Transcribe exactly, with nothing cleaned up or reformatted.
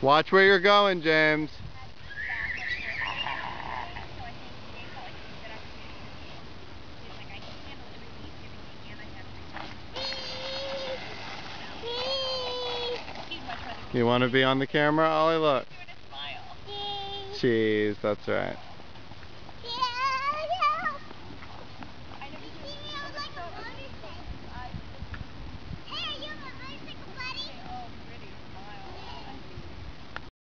Watch where you're going, James. You want to be on the camera, Ollie? Look. Cheese, that's right.